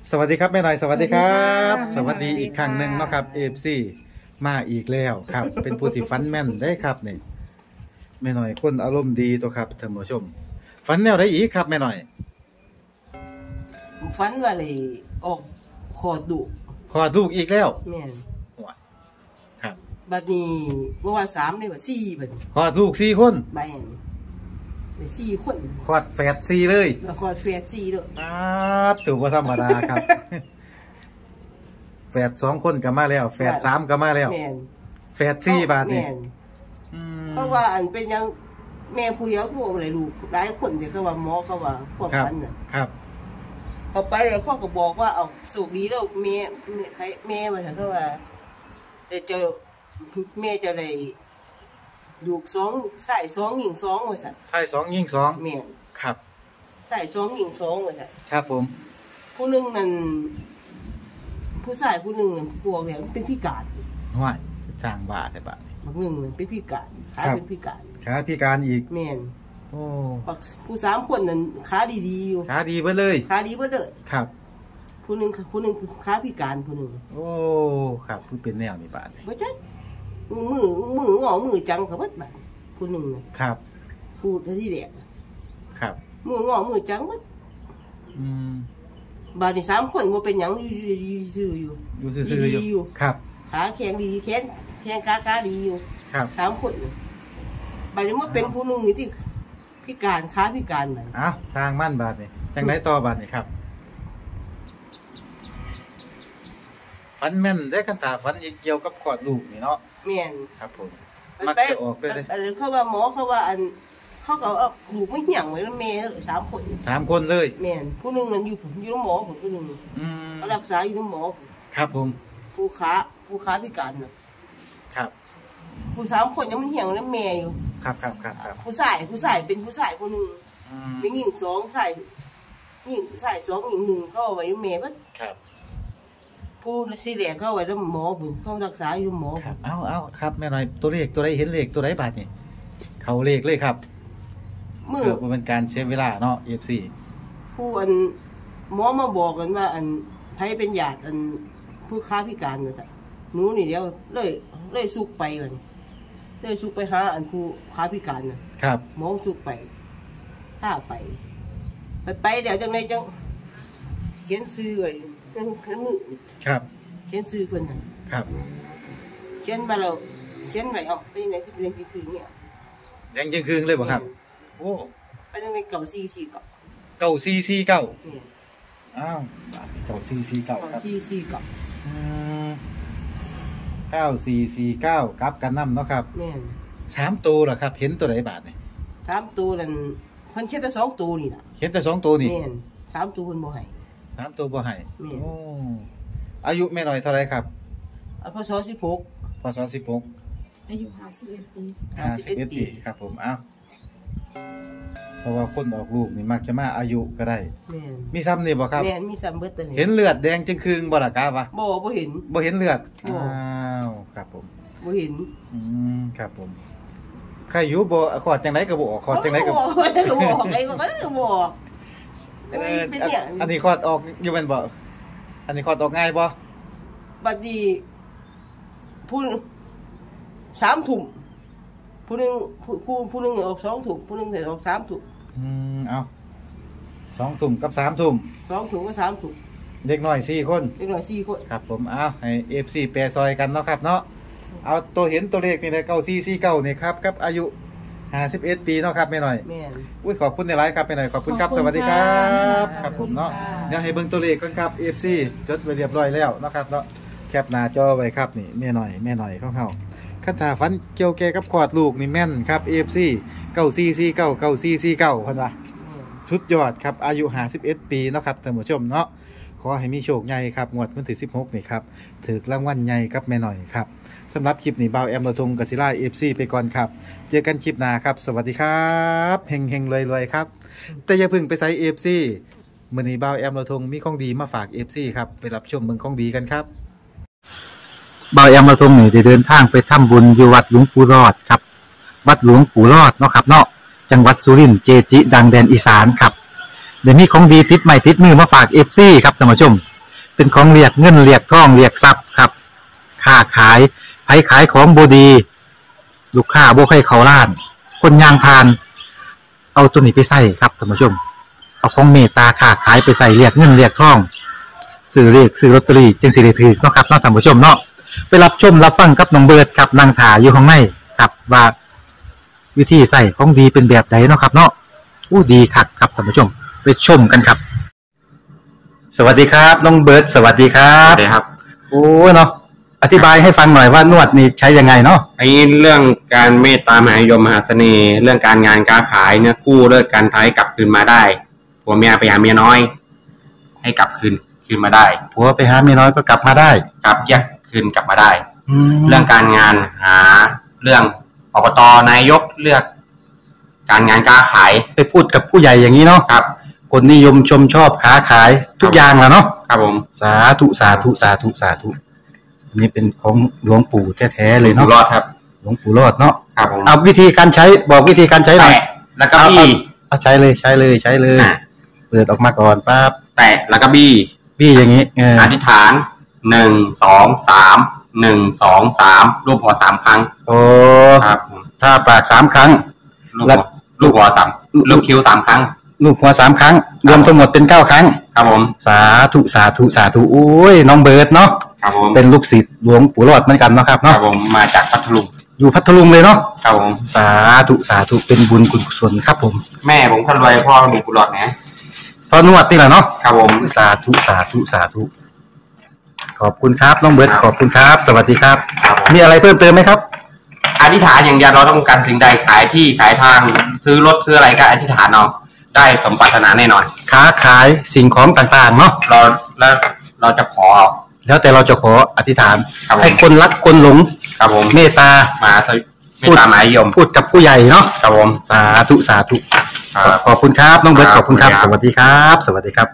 สวัสดีครับแม่หน่อยสวัสดีครับสสวัวัสสดีดีค่ะอีกครั้งหนึ่งเนาะครับFCมาอีกแล้วครับ เป็นผู้ที่ฝันแม่นได้ครับนี่แม่หน่อยคนอารมณ์ดีตัวครับท่านผู้ชมฝันแนวได้อีกครับแม่หน่อยฝันว่าเลยออกขอดุขอดูกอีกแล้วแม่นครับบัดนี้บ่ว่า3ได้ว่า4บัดนี้ขอดูก4 คนแม่นได้4คนขอดแฝด4เลยแล้วขอแฝด4เด้อถือว่าธรรมดาครับ แฝด2 คนก็มาแล้วแฝด3ก็มาแล้วแม่นแฝด4บาทนี่แม่นอืมเพราะว่าอันเป็นยังแม่ผู้เดียวผู้อะไรลูกหลายคนที่เขาว่าหมอเขาว่าความครับฝันน่ะครับเขาไปแล้วเขาก็บอกว่าเอาสุกดีแล้วแม่ว่าซั่นก็ว่าแต่เจอแม่จะได้ลูก2ใส่2หญิง2ว่าซั่นไทย2ยิง2 แม่นครับใส่2หญิง2ว่าซั่นครับผมผู้หนึงนั่นผู้ชายผู้หนึงนั่นพวกเนี่ยเป็นพิการห้วยสร้างบาทใช่ปะนี่บางหนึงนั่นเป็นพิการขาครับเป็นพิการขาพิการอีกแม่นโอ้ผู้3คนนั่นขาดีๆอยู่ขาดีเบิดเลยขาดีเบิดเลยครับผู้หนึงขาพิการผู้หนึงโอ้ครับคือเป็นแนวนี้บาทนี่บ่จักมืองอมือจังเขาเบิดบัดผู้หนึงน่ะครับพูดที่แรกครับมืองอมือจังเบิดอืมบาดนี้3คนบ่เป็นหยังอยู่ซื่ออยู่อยู่ซื่อๆดีๆออยู่ยู่ครับขาแข็งดีแข็งขาดีอยู่ครับ 3คนน่ะบาดนี้มาเป็นผู้หนึงนี่ที่พิการขาพิการนั่นเอ้าสร้างมั่นบาทนี่จังไดต่อบาทนี่ครับฝันแม่นได้คันถาฝันอีกเกี่ยวกับขอดลูกนี่เนาะแม่นครับผมมักจะออกด้วยเด้อันเขาว่าหมอเขาว่าอันเขาก็เอาลูกไม่เหี่ยงไว้แล้วแม่3คน 3 คนเลยแม่นผู้หนึงนั่นอยู่โรงหมอผู้หนึงอืมเขารักษาอยู่โรงหมอครับผมผู้ขาพิการน่ะครับผู้3คนยังมันเหี่ยงแล้วแม่อยู่ครับผู้ชายเป็นผู้ชายคนหนึงอืมมีหญิง2ชายหญิงชาย2หญิง1เขาเอาไว้แม่เบิดครับผู้ที่แรกเขาเอาไว้แล้วหมอพุ่นเขารักษาอยู่หมอครับเอาครับแม่หน่อยตัวเลขตัวใดเห็นเลขตัวใดบาทนี่เขาเลขเลยครับมื้อเพื่อบ่เป็นการเสียเวลาเนาะ FC ผู้อันหมอมาบอกกันว่าอันไผเป็นญาติอันผู้ค้าพิการน่ะจ้ะหนูนี่เดียวเลยสุกไปบัดนี้เลยสุกไปหาอันผู้ค้าพิการน่ะครับหมอสุกไปพาไปเดี๋ยวจังไดจังเขียนชื่อไว้จังมือครับเขียนชื่อเพิ่นน่ะครับเขียนมาแล้วเขียนไว้เอาไปไหนคือเป็นคือเนี่ยแดงจึงคืนเลยบ่ครับ โอ้ไปจังไดเก่า44เก่า 9449 นี่อ้าว9449ครับ 44เก่าอืม9449กลับกันนำเนาะครับแม่น 3ตัวเหรอครับ เห็นตัวใดบาทนี่ 3ตัวนั่นเพิ่นเขียนแต่2ตัวนี่น่ะเห็นแต่2ตัวนี่แม่น3ตัวเพิ่นบ่ให้ 3ตัวบ่ให้แม่นโอ้อายุแม่น้อยเท่าไหร่ครับพศ16 พศ16 อายุ51 ปี 51ปีครับผมอ้าวเพราะว่าคนออกลูกนี่มักจะมาอายุก็ได้แม่นมีซ้ำนี่บ่ครับแม่นมีซ้ำเบิดตัวนี้เห็นเลือดแดงจึงคืงบ่ล่ะครับวะบ่เห็นบ่เห็นเลือดบ่อ้าวครับผมบ่เห็นครับผมใครอยู่บ่ขอดจังไดก็บ่ออกขอดจังไดก็บอกไอ้ก็บอกแต่ว่าเป็นเนี่ยอันนี้ขอดออกอยู่แม่นบ่อันนี้ขอดออกง่ายบ่บัดนี้ผู้3ทุ่มผู้หนึงผู้หนึงออก2ทุ่มผู้หนึงออก3ทุ่มเอา2 ทุ่มกับ3 ทุ่ม 2ทุ่มก็3ทุ่มเด็กน้อย4 คนเด็กน้อย4คนครับผมเอาให้ FC แปรซอยกันเนาะครับเนาะเอาตัวเห็นตัวเลขนี่นะ9449นี่ครับกับอายุ51ปีเนาะครับแม่น้อยแม่นอุ้ยขอบคุณในไลฟ์ครับแม่น้อยขอบคุณครับขอบคุณสวัสดีครับค่ะครับผมเนาะขอบคุณค่ะเดี๋ยวให้เบิ่งตัวเลขกันครับ FC จดไว้เรียบร้อยแล้วเนาะครับเนาะแคปหน้าจอไว้ครับนี่แม่น้อยของเฮาคันถ้าฝันเกี่ยวแก่กับขอดลูกนี่แม่นครับ FC 9449 เพิ่นว่าสุดยอดครับอายุ51ปีเนาะครับท่านผู้ชมเนาะขอให้มีโชคใหญ่ครับงวดวันที่16นี่ครับถูกรางวัลใหญ่กับแม่น้อยครับสำหรับคลิปนี้บ่าวแอมระทงกสิล่า FC ไปก่อนครับเจอกันคลิปหน้าครับสวัสดีครับเฮงๆรวยๆครับแต่อย่าเพึ่งไปใส่ FC มื้อนี้บ่าวแอมระทงมีของดีมาฝาก FC ครับไปรับชมเมืองของดีกันครับบ่าวแอมระทงนี่ได้เดินทางไปทำบุญอยู่วัดหลวงปู่รอดครับวัดหลวงปู่รอดเนาะครับเนาะจังหวัดสุรินทร์เจจิดังแดนอีสานครับเดี๋ยวนี้ของดีติดใหม่ติดมือมาฝาก FC ครับท่านผู้ชมเป็นของเรียกเงินเรียกทองเรียกทรัพย์ครับค้าขายไผขายของบดี ลูกค้าบ่ให้เขาล้าน คนยางพาน เอาตัวนี้ไปใส่ครับท่านผู้ชม เอาของเมตตาค้าขายไปใส่เรียกเงินเรียกทองซื้อเรียกซื้อลอตเตอรี่จึงสิได้ถือเนาะครับเนาะท่านผู้ชมเนาะไปรับชมรับฟังกับน้องเบิร์ดครับนางถาอยู่ข้างในครับว่าวิธีใส่ของดีเป็นแบบไหนเนาะครับเนาะอู้ดีคักครับท่านผู้ชมไปชมกันครับ สวัสดีครับน้องเบิร์ดสวัสดีครัครับ บครับโอ้เนาะอธิบายให้ฟังหน่อยว่านวดนี่ใช้ยังไงเนาะไอ้เรื่องการเมตตามหานิยมมหาเสน่ห์ เรื่องการงานการขายเนี่ยกู้เลิกการท้ายกลับคืนมาได้ผัวเมียไปหาเมียน้อย ให้กลับคืนมาได้ผัวไปหาเมียน้อยก็กลับมาได้กลับแยกคืนกลับมาได้แล้เรื่วองการงานหาเรื่องอบตนายกเลือก การงานการขายไปพูดกับผู้ใหญ่อย่างนี้เนาะครับคนนิยมชมชอบค้าขายทุกอย่างแหละเนาะครับผมสาธุสาธุสาธุสาธุอันนี้เป็นของหลวงปู่แท้ๆเลยอยู่เนาะรอดครับหลวงปู่รอดเนาะครับผมเอาวิธีการใช้บอกวิธีการใช้หน่อยแตะแล้วก็บี้เอาใช้เลยใช้เลยใช้เลยอ่ะเปิดออกมาก่อนปั๊บแตะแล้วก็บี้พี่อย่างนี้เอออธิษฐาน1 2 3 1 2 3รูปหัวสามครั้งโอ้ครับผมถ้าปาก3 ครั้งลูกแล้หัววลูกหัวต่ำลูกคิ้ว3 ครั้งลูกหัว3 ครั้ง รวมทั้งหมดเป็น9 ครั้งครับผมสาธุสาธุสาธุโอ้ยน้องเบิร์ดเนาะครับผมเป็นลูกศิษย์หลวงปู่รอดเหมือนกันเนาะครับครัเนาะบผมมาจากพัทลุงอยู่พัทลุงเลยเนาะครับผมสาธุสาธุเป็นบุญกุศลครับผมแม่ผมคนรวยพ่อมีกุหลาบนะพอนวดนี่แหละเนาะครับผมสาธุสาธุสาธุขอบคุณครับน้องเบิร์ดขอบคุณครับ สวัสดีครับครับผมมีอะไรเพิ่มเติมไหมครับอธิษฐานอย่างเดียวเราต้องการสิ่งใดขายที่ขายทางซื้อรถซื้ออะไรก็อธิษฐานเอาได้สมปรารถนาแน่นอนค้าขายสิ่งของต่างๆเนาะเราจะขอแล้วแต่เราจะขออธิษฐานครับผมให้คนรักคนหลงครับผมเมตตามาไม่ตามหมายยมพูดกับผู้ใหญ่เนาะครับผมสาธุสาธุครับขอบคุณครับน้องเบิร์ตคขรับอบคุณครับขอบสคุณครับวัสดีครับ สวัสดีครับ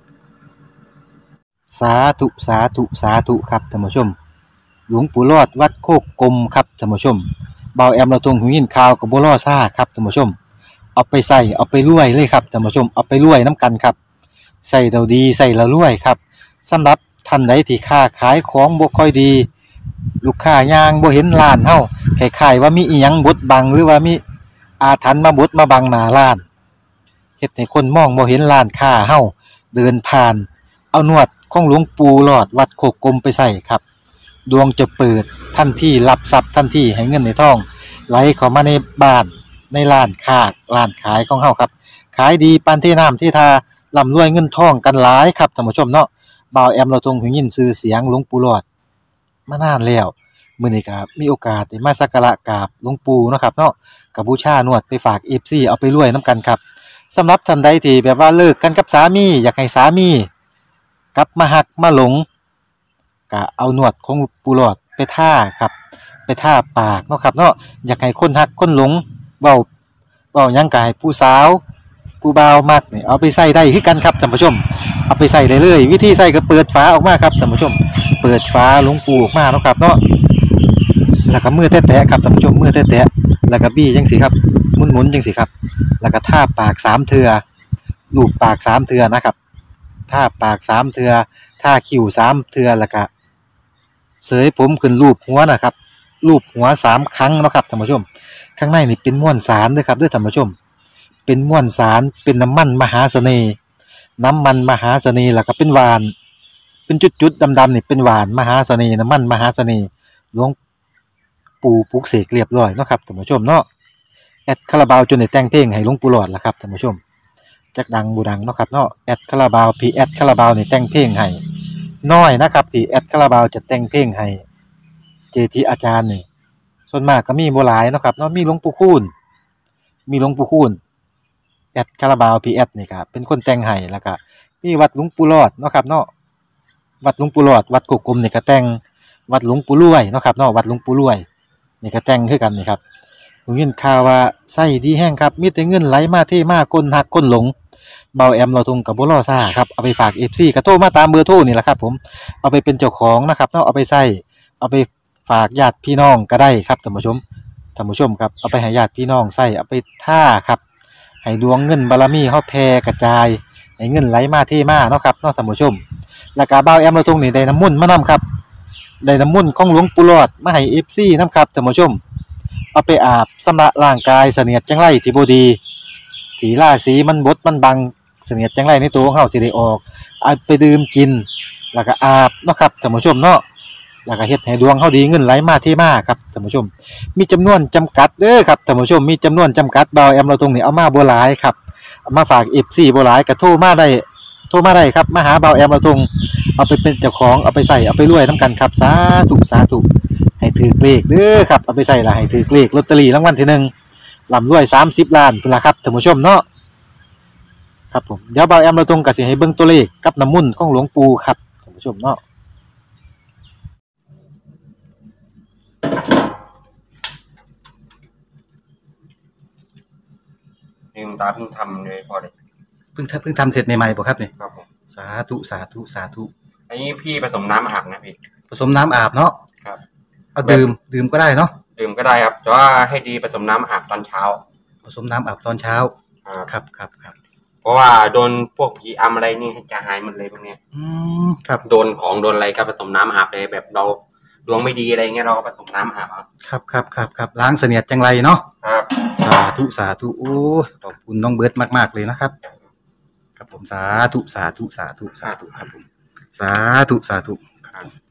สาธุสาธุสาธุครับท่านผู้ชม หลวงปู่รอดวัดโคกกลมครับท่านผู้ชมเบาแอมเราตรงหูยินข่าวกับบัวล่อซ่าครับท่านผู้ชม เอาไปใส่เอาไปรวยเลยครับท่านผู้ชมเอาไปรวยน้ำกันครับใส่เราดีใส่เรารวยครับสำหรับท่านใดที่ค้าขายของบ่ค่อยดี ลูกค้ายางบ่เห็นร้านเฮาคล้ายๆว่ามีอีหยังบดบังหรือว่ามีอาถรรพ์มาบดมาบังหน้าร้านเฮ็ดให้คนมองบ่เห็นร้านค้าเฮาเดินผ่าน เอานวดของหลวงปู่หลอดวัดโคกกลมไปใส่ครับดวงจะเปิดทันทีรับทรัพย์ทันทีให้เงินในท้องไหลเข้ามาในบ้านในร้านค้าร้านขายของเฮาครับขายดีปานที่น้ำที่ทาร่ำรวยเงินทองกันหลายครับท่านผู้ชมเนาะบ่าวแอมเราทรงหูยินชื่อเสียงหลวงปู่หลอดมานานแล้วมื้อนี้ก็มีโอกาสได้มาสักการะกราบหลวงปู่เนาะครับเนาะก็บูชานวดไปฝาก FC เอาไปรวยนํกันครับสำหรับท่านใดที่แบบว่าเลิกกันกับสามีอยากให้สามีกลับมาหักมาหลงก็เอานวดของปูหลอดไปท่าครับไปท่าปากเนาะครับเนาะอยากให้คนหักคนหลงเว้าหยังก็ให้ผู้สาวผู้บ่าวมักนี่เอาไปใส่ได้คือกันครับท่านผู้ชมเอาไปใส่ได้เลยวิธีใส่ก็เปิดฝาออกมาครับท่านผู้ชมเปิดฝาหลวงปูออกมาเนาะครับเนาะแล้วก็มือแตะๆครับท่านผู้ชมมือแตะๆแล้วก็บี้จังซี่ครับหมุนๆจังซี่ครับแล้วก็ท่าปาก3เทื่อลูบปาก3เทื่อนะครับท่าปาก3เทื่อท่าคิ้ว3เทื่อแล้วก็เสยผมขึ้นรูปหัวนะครับรูปหัว3ครั้งเนาะครับท่านผู้ชมข้างในนี่เป็นม้วนสารเด้อครับเด้อท่านผู้ชมเป็นม้วนสารเป็นน้ำมันมหาเสน่ห์น้ำมันมหาเสน่ห์แล้วก็เป็นหวานเป็นจุดๆดำๆนี่เป็นหวานมหาเสน่ห์น้ำมันมหาเสน่ห์หลวงปู่ปลุกเสกเรียบร้อยเนาะครับท่านผู้ชมเนาะแอดคาราบาวจนได้แต่งเพลงให้หลวงปู่หลอดล่ะครับท่านผู้ชมจักดังบูดังเนาะครับเนาะแอดคาราบาวพีแอดคาราบาวนี่แต่งเพลงให้น้อยนะครับที่แอดคาราบาวจะแต่งเพลงให้เจทีอาจารย์นี่ส่วนมากก็มีบ่หลายเนาะครับเนาะมีหลวงปู่คูณแอดคาราบาวพีแอดนี่ครับเป็นคนแต่งให้แล้วก็มีวัดหลวงปู่หลอดเนาะครับเนาะวัดหลวงปู่หลอดวัดกุกกลมนี่ก็แต่งวัดหลวงปู่รวยเนาะครับเนาะวัดหลวงปู่รวยนี่ก็แต่งคือกันนี่ครับผมยินข่าวว่าไส้ดีแห้งครับมีแต่เงินไหลมาเทมาคนหักคนหลงเบาแอมเราทุงกับบ่ล่อซ่าครับเอาไปฝาก FC ก็โทรมาตามเบอร์โทรนี่แหละครับผมเอาไปเป็นเจ้าของนะครับเนาะเอาไปใส่เอาไปฝากญาติพี่น้องก็ได้ครับท่านผู้ชมครับเอาไปให้ญาติพี่น้องใส่เอาไปท่าครับให้ดวงเงินบารมีเฮาแผ่กระจายให้เงินไหลมาเทมาเนาะครับเนาะท่านผู้ชมแล้วก็บ่าวแอมเราตรงนี้ได้น้ำมนต์มานํครับได้น้ำมนต์ของหลวงปู่หลอดมาให้ FC นํครับท่านผู้ชมเอาไปอาบชำระร่างกายเสนียดจังไรที่บ่ดีที่ราศีมันบดมันบังเสนียดจังไรในตัวของเฮาสิได้ออกเอาไปดื่มกินแล้วก็อาบเนาะครับท่านผู้ชมเนาะแล้วก็เฮ็ดให้ดวงเฮาดีเงินไหลมาเทมาครับท่านผู้ชมมีจำนวนจำกัดเด้อครับท่านผู้ชมมีจำนวนจำกัดบ่าวแอมเราตรงนี้เอามาบ่หลายครับเอามาฝาก FC บ่หลายก็โทรมาได้ครับมาหาบ่าวแอมเราตรงเอาไปเป็นเจ้าของเอาไปใส่เอาไปรวยนํกันครับสาธุสาธุให้ถือเลขเด้อครับเอาไปใส่ละให้ถือเลขลอตเตอรี่รางวัลที่1ร่ำรวย30ล้านพุ่นล่ะครับท่านผู้ชมเนาะครับผมเดี๋ยวบ่าวแอมเราตรงก็สิให้เบิ่งตัวเลขกับน้ำมนต์ของหลวงปู่ครับท่านผู้ชมเนาะนี่คุณตาเพิ่งทำเลยพอเลยเพิ่งทำเสร็จใหม่ๆบ่ครับนี่ครับผมสาธุสาธุสาธุอันนี้พี่ผสมน้ำอาบนะพี่ผสมน้ำอาบเนาะครับเอาดื่มก็ได้เนาะดื่มก็ได้ครับแต่ว่าให้ดีผสมน้ำอาบตอนเช้าผสมน้ำอาบตอนเช้าครับครับเพราะว่าโดนพวกผีอำอะไรนี่จะหายหมดเลยพวกเนี้ยครับโดนของโดนอะไรก็ผสมน้ำอาบเลยแบบเราดวงไม่ดีอะไรเงี้ยเราก็ผสมน้ำอาบเอาครับล้างเสนียดจังไรเนาะครับสาธุโอ้ขอบคุณน้องเบิร์ตมากๆเลยนะครับครับผมสาธุครับผมสาธุครับ